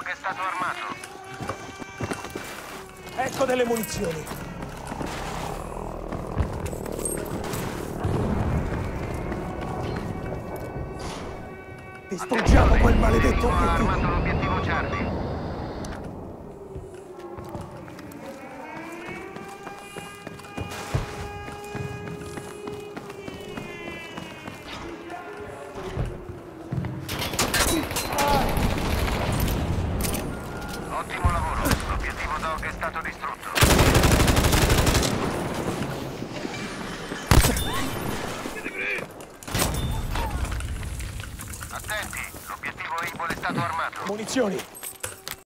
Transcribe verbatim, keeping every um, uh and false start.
Dog è stato armato. Ecco delle munizioni. Distruggiamo quel maledetto Ha obiettivo. armato l'obiettivo Charlie. Ottimo lavoro. L'obiettivo Dog è stato distrutto. Attenti, l'obiettivo Able è stato armato. Munizioni.